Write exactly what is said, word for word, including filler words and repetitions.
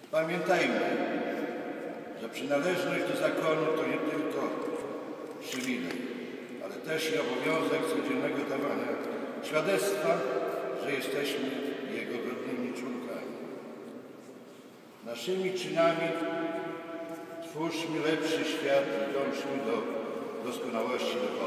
Pamiętajmy, że przynależność do zakonu to nie tylko przywilej, ale też i obowiązek codziennego dawania świadectwa, że jesteśmy Jego godnymi członkami. Naszymi czynami twórzmy lepszy świat i dążmy do doskonałości.